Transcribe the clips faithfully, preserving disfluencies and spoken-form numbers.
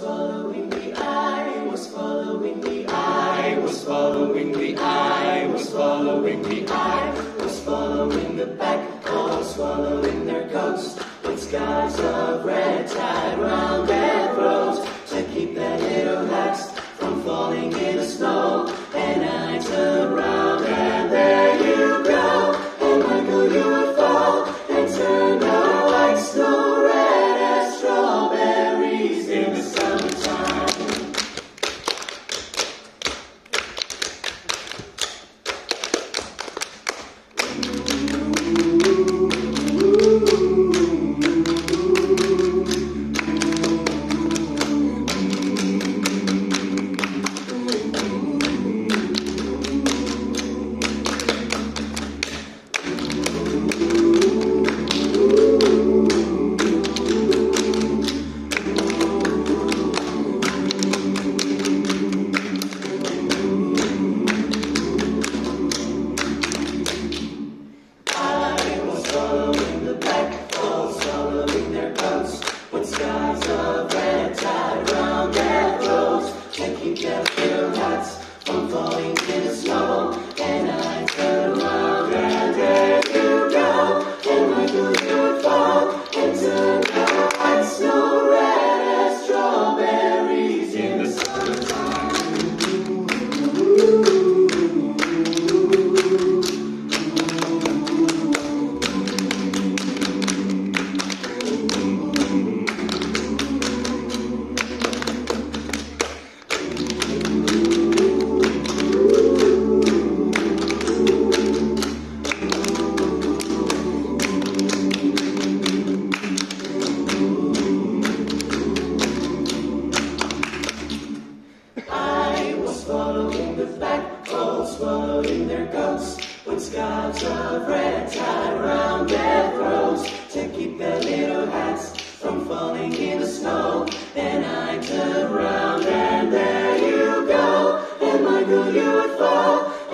following the eye, was following the eye, was following the eye, was following the eye, was following the pack, all swallowing their coats, with scarves of red tied round their throats, to keep their little hats from falling in the snow. And I turned round and there you go, and Michael, you would fall and turn the white snow red as strawberries in the summertime.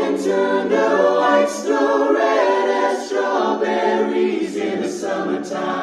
Turn the white snow red as strawberries in the summertime.